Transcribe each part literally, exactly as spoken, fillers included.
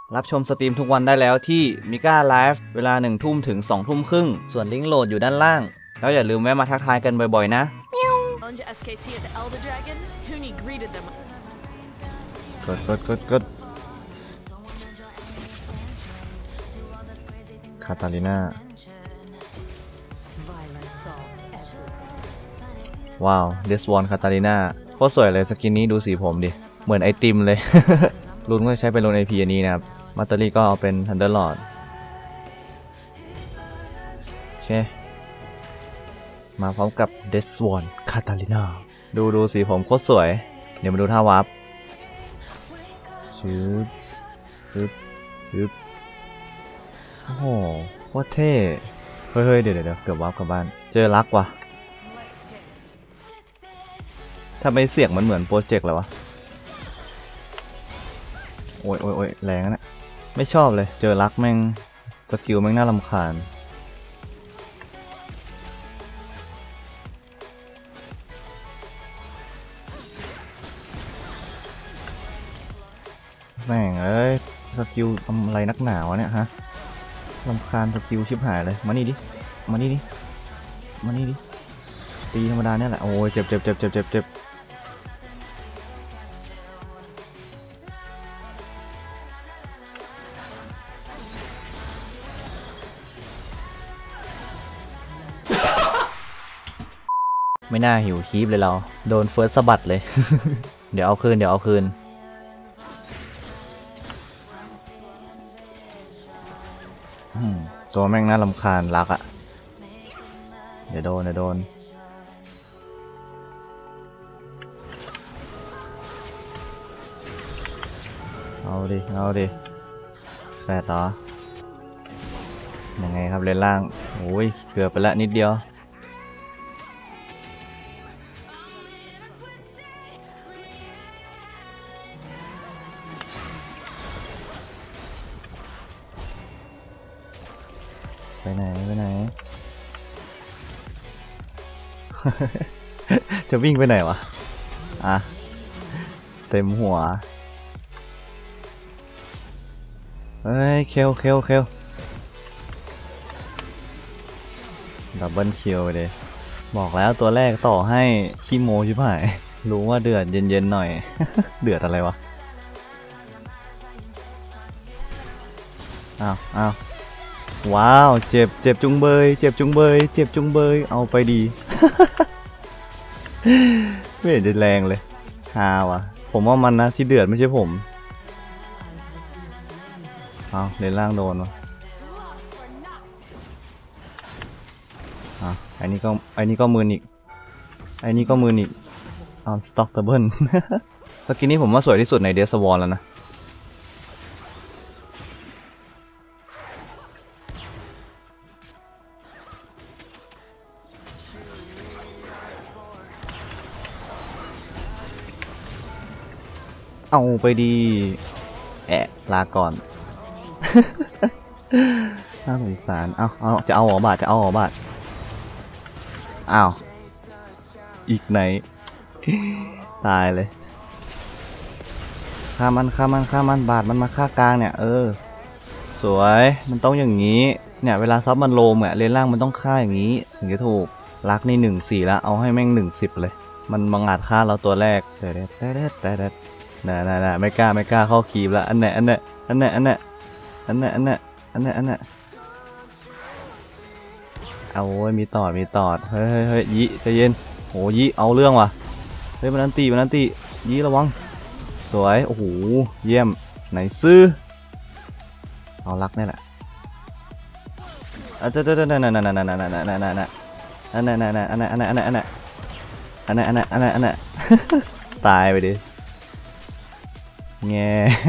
รับชมสตรีมทุกวันได้แล้วที่มิก้าไลฟ์เวลาหนึ่งทุ่มถึงสองทุ่มครึ่งส่วนลิงก์โหลดอยู่ด้านล่างแล้วอย่าลืมแวะมาทักทายกันบ่อยๆนะกดกดกดกดคาตาลิน่าว้าวเดสวอนคาตาลิน่าโคตรสวยเลยสกินนี้ดูสีผมดิเหมือนไอติมเลย รุ่นก็ใช้เป็นรุ่น ไอ พี อันนี้นะครับมัตเตอรี่ก็เอาเป็น Thunder Lord โอเคมาพร้อมกับ Death Swan Katarina ดูดูสีผมโคตรสวยเดี๋ยวมาดูท่าวาร์ปชืบชืบชืบโอ้โหโคตรเท่เฮ้ยเฮ้ยเดี๋ยวเดี๋ยวเกือบวาร์ปกลับบ้านเจอรักว่ะทำไมเสียงมันเหมือนโปรเจกต์เลยวะโอ้ยโอ้ยโอ้ยแรงนะไม่ชอบเลยเจอรักแม่งสกิลแม่งน่ารำคาญแม่งเอ้ยสกิลทำอะไรนักหนาวะเนี่ยฮะรำคาญสกิลชิบหายเลยมานี่ดิมานี่ดิมานี่ดิตีธรรมดาเนี่ยแหละโอ้ยเจ็บเจ็บเจ็บเจ็บเจ็บเจ็บไม่น่าหิวคีบเลยเราโดนเฟิร์สสะบัดเลย เดี๋ยวเอาคืนเดี๋ยวเอาคืนตัวแม่งน่ารำคาญรักอะเดี๋ยวโดนเดี๋ยวโดนเอาดิเอาดิแปดต่อยังไงครับเลนล่างโอ้ยเกือบไปละนิดเดียวไปไหนไปไหน จะวิ่งไปไหนวะอ่ะเต็มหัวเฮ้ยเคลเคลเคลดับเบิลคิวไปเลยบอกแล้วตัวแรกต่อให้ขี้โมชิบหายรู้ว่าเดือดเย็นๆหน่อย เดือดอะไรวะอ้าวอ้าวว้าวเจ็บเจ็บจุงเบยเจ็บจุงเบยเจ็บจุงเบยเอาไปดี ไม่เห็นจะแรงเลยฮาวะผมว่ามันนะที่เดือดไม่ใช่ผมเอาเลนล่างโดนวะอ่ะไอ้นี่ก็ไอ้นี่ก็มืออีกไอ้นี่ก็มืออีกเอาสต็อกเตอร์เบิล สกินนี้ผมว่าสวยที่สุดในเดสวอนแล้วนะเอาไปดีแอะลาก่อน น่าสงสารเอาเอาจะเอาหัวบาทจะเอาหัวบาทอ้าวอีกไหน ตายเลยฆ่ามันฆ่ามันฆ่ามันบาทมันมาฆ่ากลางเนี่ยเออสวยมันต้องอย่างนี้เนี่ยเวลาซับมันโลมเนี่ยเลนล่างมันต้องฆ่าอย่างนี้ถึงจะถูกรักนี่หนึ่งสี่แล้วเอาให้แม่งหนึ่งสิบเลยมันบังอาจฆ่าเราตัวแรกแต่เด็ดแต่เด็ดแต่เด็ดน่ะน่ะน่ะไม่กล้าไม่กล้าเข้าคีบแล้วอันเนี้ยอันเนี้ยอันเนี้ยอันเนี้ยอันเนี้ยอันเนี้ยอันเนี้ยอันเนี้ยเอาโว้ยมีตอดมีตอดเฮ้ยเฮ้ยยี่ใจเย็นโหยี่เอาเรื่องว่ะเฮ้ยมันนันตีมันนันตียี่ระวังสวยโอ้โหเยี่ยมไหนซื้อเอารักนี่แหละอ่ะเจ้าเจ้าเจ้านั่นนั่นนั่นนั่นนั่นนั่นนั่นนั่นอันนั้นอันนั้นอันนั้นอันนั้นอันนั้นอันนั้นอันนั้นอันนั้นอันนั้นอันนั้นตายไปดิแง่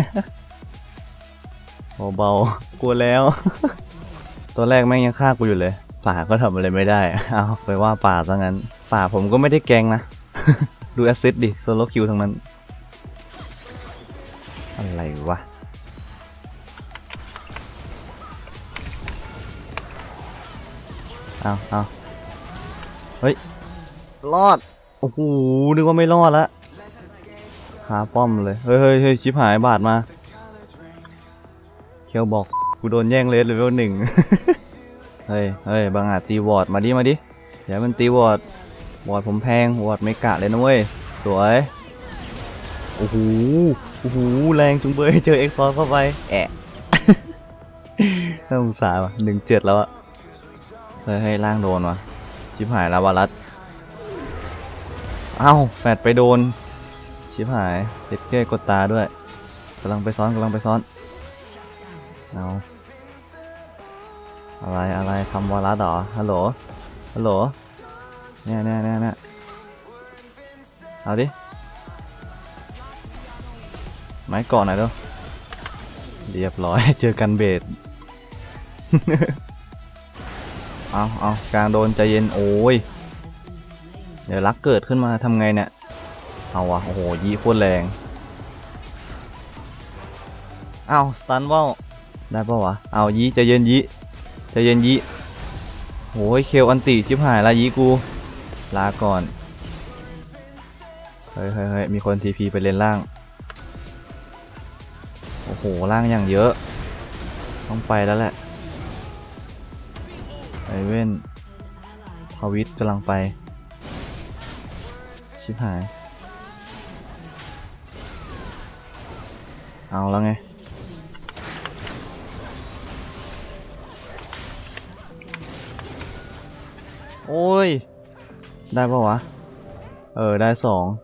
เบาๆกลัวแล้วตัวแรกแม่งยังฆ่ากูอยู่เลยป่าก็ทำอะไรไม่ได้เอาไปว่าป่าซะงั้นป่าผมก็ไม่ได้แกงนะ ดูแอสซิดดิโซโลคิวทั้งนั้นอะไรวะเอาเอาเฮ้ยรอดโอ้โหนึกว่าไม่รอดละหาป้อมเลยเฮ้ยเฮ้ยชิบหายบาดมาเคียวบอกกูโดนแย่งเลสเลเวลหนึ่ง เฮ้ยเฮ้ยบางอาจตีวอร์ดมาดิมาดิเดี๋ยวมันตีวอร์ดวอร์ดผมแพงวอร์ดไม่กะเลยนะเว้ยสวยโอ้โหโอ้โหแรงจุงเบยเจอเอ็กซ์ซอร์เข้าไปแอะ น่าสงสารว่ะหนึ่งเจ็ดแล้วอะเฮ้ยให้ล่างโดนวะชิบหายแล้ววารัสเอ้าแฟดไปโดนชิบหายเด็ดเก้กดตาด้วยกำลังไปซ้อนกำลังไปซ้อนเอาอะไรอะไรทำวารัสเหรอฮัลโหลฮัลโหลเนี่ยเนี่ยเนี่ยเนี่ยเอาดิไม้ก่อนหน่อยเด้อเรียบร้อยเจอกันเบส เอาเอากลางโดนใจเย็นโอ้ยเดี๋ยวรักเกิดขึ้นมาทำไงเนี่ยเอาวะโอ้โหยีโคตรแรงเอาสตันว่าวได้ปะวะเอายีใจเย็นยีใจเย็นยีโอ้ยเคลอันติชิบหายละยีกูลาก่อนเฮ้ยเฮ้ยเฮ้ยมีคนทีพีไปเลนล่างโอ้โหล่างอย่างเยอะต้องไปแล้วแหละไอเว่นพาวิทกำลังไปชิบหายเอาแล้วไงโอ้ยได้ปะวะเออได้สอง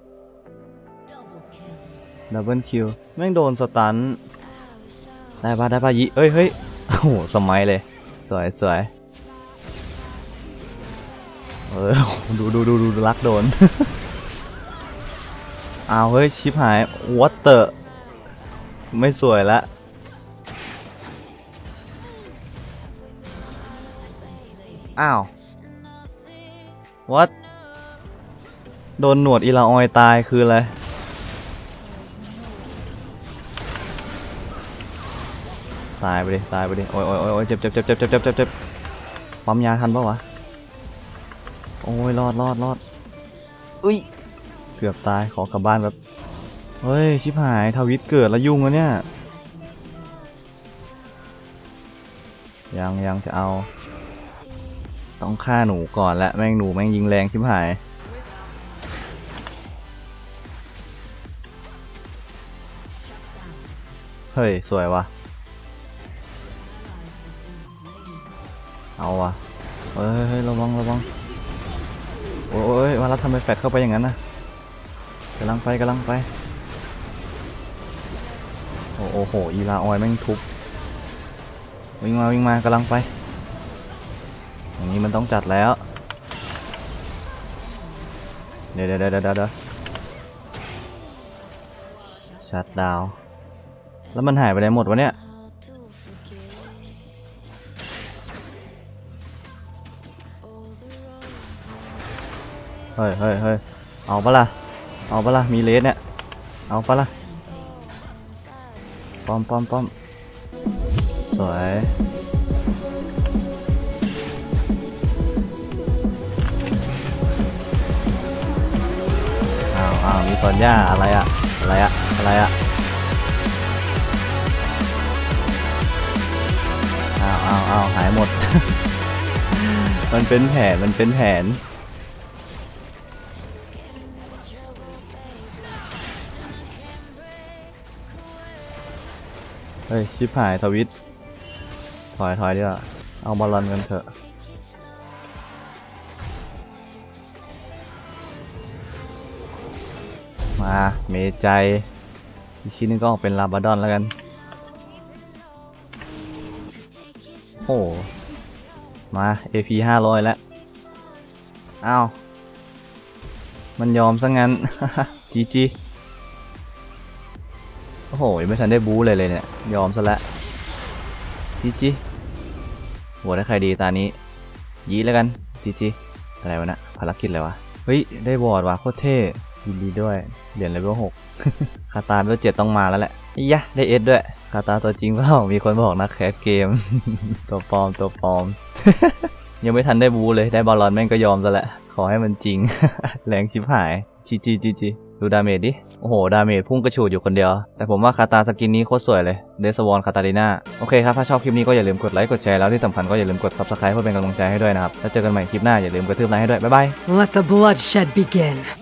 ดับเบิลคิวแม่งโดนสตันได้ปะได้ปะยิเอ้ยเฮ้ยโอ้โหสมัยเลยสวยสวยเออดูดูดูดูรักโดน อ้าวเฮ้ยชิบหายวัตเตอร์ไม่สวยละอ้าววัดโดนหนวดอีลาออยตายคืออะไรตายไปดิตายไปดิโอ้ยโอ้ยโอ้ยเจ็บเจ็บเจ็บเจ็บเจ็บเจ็บเจ็บเจ็บปั๊มยาทันปะวะโอ้ยรอดรอดรอดอุ้ยเกือบตายขอกลับบ้านแบบเฮ้ยชิบหายทวิตเกิดแล้วยุ่งแล้วเนี่ยยังยังจะเอาต้องฆ่าหนูก่อนและแม่งหนูแม่งยิงแรงชิบหายเฮ้ยสวยวะเอาวะเฮ้ยเฮ้ยระวังระวังโอ้ยมาแล้วทำไมแฟดเข้าไปอย่างนั้นนะกำลังไปกำลังไปโอ้โหอีลาออยแม่งทุบวิ่งมาวิ่งมากำลังไปอย่างนี้มันต้องจัดแล้วเดี๋ยวเดี๋ยวเดี๋ยวเดี๋ยวชัดดาวแล้วมันหายไปไหนหมดวะเนี่ยเฮ้ยเฮ้ยเฮ้ยเอาปะล่ะเอาปะล่ะมีเลสเนี่ยเอาปะล่ะป้อมป้อมป้อมสวยอ้าวอ้าวมีตอนย่าอะไรอะอะไรอะอะไรอะอ้าวอ้าวอ้าวหายหมด มันเป็นแผนมันเป็นแผนเฮ้ยชิบหายทวิตถอยถอยดีกว่าเอาบอลลอนกันเถอะมาเมใจอีกชิ้นนึงก็ออกเป็นลาบาดอนแล้วกันโอ้มา เอ พี ห้าร้อยแล้วอ้าวมันยอมซะงั้น จี จี โอ้โหไม่ทันได้บู๊เลยเลยเนี่ยยอมซะแล้วจีจีโหได้ใครดีตานี้ยีแล้วกันจีจีอะไรวะนะภารกิจอะไรวะเฮ้ยได้บอร์ดว่ะโคตรเท่ยินดีด้วยเหรียญเลเวลหก คาตาเลเวลเจ็ดต้องมาแล้วแหละอียะได้เอสด้วยคาตาตัวจริงเปล่ามีคนบอกนะแคสเกม ตัวปลอมตัวปลอม ยังไม่ทันได้บู๊เลยได้บอลลอนแม่งก็ยอมซะแหละขอให้มันจริง แรงชิบหายจีจีจีจีดูดาเมจดิโอ้โหดาเมจพุ่งกระฉูดอยู่คนเดียวแต่ผมว่าคาตาสกินนี้โคตรสวยเลยเดสวอนคาตาลีนาโอเคครับถ้าชอบคลิปนี้ก็อย่าลืมกดไลค์กดแชร์แล้วที่สำคัญก็อย่าลืมกด ซับสไครบ์ เพื่อเป็นกำลังใจให้ด้วยนะครับแล้วเจอกันใหม่คลิปหน้าอย่าลืมกระทืบไลค์ให้ด้วยบ๊ายบาย Let the bloodshed begin.